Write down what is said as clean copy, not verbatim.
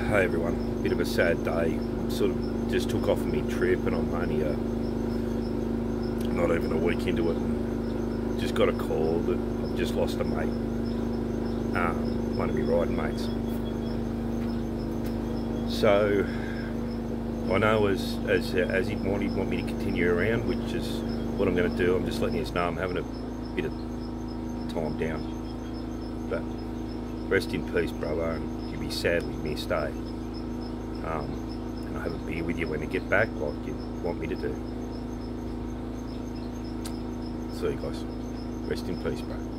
Hey everyone, bit of a sad day. Sort of just took off my trip and I'm only not even a week into it. And just got a call that I've just lost a mate, one of my riding mates. So I know as he'd want me to continue around, which is what I'm going to do. I'm just letting you know I'm having a bit of time down. But rest in peace, brother, and you'll be sadly missed, eh? And I'll have a beer with you when I get back, like you want me to do. See you guys. Rest in peace, bro.